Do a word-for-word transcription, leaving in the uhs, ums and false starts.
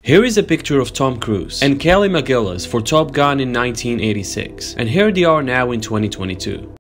Here is a picture of Tom Cruise and Kelly McGillis for Top Gun in nineteen eighty-six, and here they are now in twenty twenty-two.